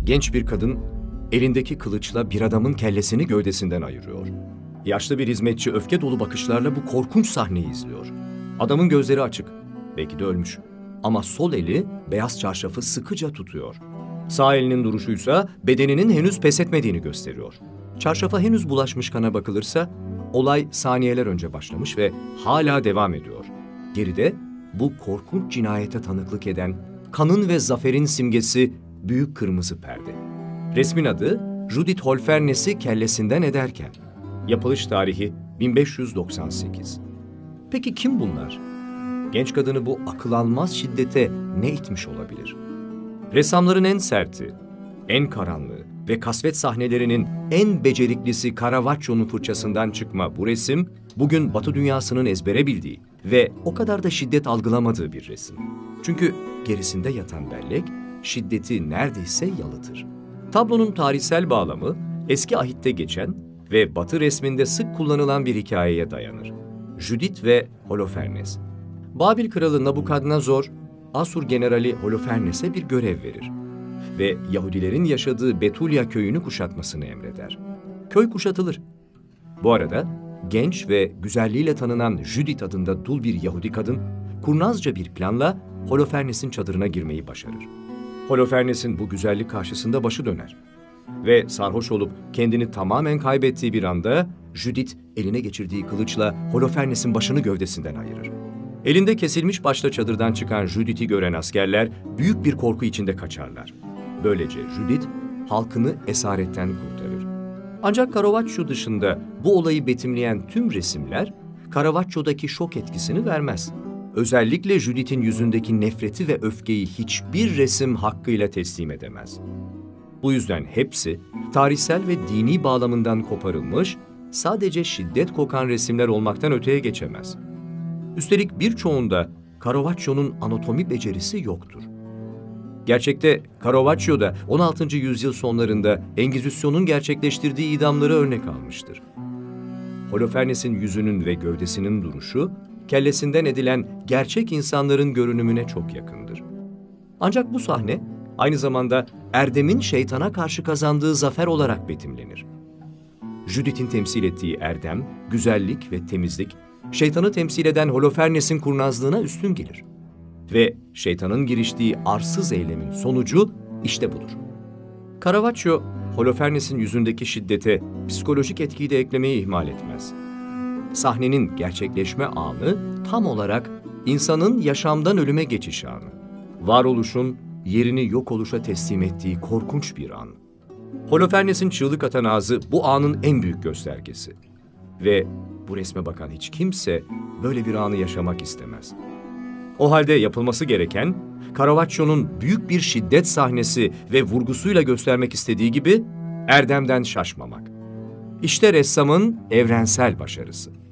Genç bir kadın elindeki kılıçla bir adamın kellesini gövdesinden ayırıyor. Yaşlı bir hizmetçi öfke dolu bakışlarla bu korkunç sahneyi izliyor. Adamın gözleri açık, belki de ölmüş. Ama sol eli beyaz çarşafı sıkıca tutuyor. Sağ elinin duruşuysa bedeninin henüz pes etmediğini gösteriyor. Çarşafa henüz bulaşmış kana bakılırsa olay saniyeler önce başlamış ve hala devam ediyor. Geride bu korkunç cinayete tanıklık eden kanın ve zaferin simgesi büyük kırmızı perde. Resmin adı Judith Holofernes'i kellesinden ederken. Yapılış tarihi 1598. Peki kim bunlar? Genç kadını bu akıl almaz şiddete ne itmiş olabilir? Ressamların en serti, en karanlığı ve kasvet sahnelerinin en beceriklisi Caravaggio'nun fırçasından çıkma bu resim, bugün Batı dünyasının ezbere bildiği ve o kadar da şiddet algılamadığı bir resim. Çünkü gerisinde yatan bellek, şiddeti neredeyse yalıtır. Tablonun tarihsel bağlamı, eski ahitte geçen ve Batı resminde sık kullanılan bir hikayeye dayanır. Judith ve Holofernes. Babil kralı Nabukadnezar, Asur generali Holofernes'e bir görev verir ve Yahudilerin yaşadığı Betulya köyünü kuşatmasını emreder. Köy kuşatılır. Bu arada genç ve güzelliğiyle tanınan Judith adında dul bir Yahudi kadın, kurnazca bir planla Holofernes'in çadırına girmeyi başarır. Holofernes'in bu güzellik karşısında başı döner ve sarhoş olup kendini tamamen kaybettiği bir anda Judith eline geçirdiği kılıçla Holofernes'in başını gövdesinden ayırır. Elinde kesilmiş başla çadırdan çıkan Judith'i gören askerler büyük bir korku içinde kaçarlar. Böylece Judith halkını esaretten kurtarır. Ancak Caravaggio dışında bu olayı betimleyen tüm resimler Caravaggio'daki şok etkisini vermez. Özellikle Judith'in yüzündeki nefreti ve öfkeyi hiçbir resim hakkıyla teslim edemez. Bu yüzden hepsi tarihsel ve dini bağlamından koparılmış, sadece şiddet kokan resimler olmaktan öteye geçemez. Üstelik birçoğunda Caravaggio'nun anatomi becerisi yoktur. Gerçekte Caravaggio da 16. yüzyıl sonlarında Engizisyon'un gerçekleştirdiği idamları örnek almıştır. Holofernes'in yüzünün ve gövdesinin duruşu, kellesinden edilen gerçek insanların görünümüne çok yakındır. Ancak bu sahne aynı zamanda erdemin şeytana karşı kazandığı zafer olarak betimlenir. Judith'in temsil ettiği erdem, güzellik ve temizlik, şeytanı temsil eden Holofernes'in kurnazlığına üstün gelir. Ve şeytanın giriştiği arsız eylemin sonucu işte budur. Caravaggio, Holofernes'in yüzündeki şiddete psikolojik etkiyi de eklemeyi ihmal etmez. Sahnenin gerçekleşme anı tam olarak insanın yaşamdan ölüme geçiş anı. Varoluşun yerini yok oluşa teslim ettiği korkunç bir an. Holofernes'in çığlık atan ağzı bu anın en büyük göstergesi. Ve bu resme bakan hiç kimse böyle bir anı yaşamak istemez. O halde yapılması gereken, Caravaggio'nun büyük bir şiddet sahnesi ve vurgusuyla göstermek istediği gibi erdemden şaşmamak. İşte ressamın evrensel başarısı.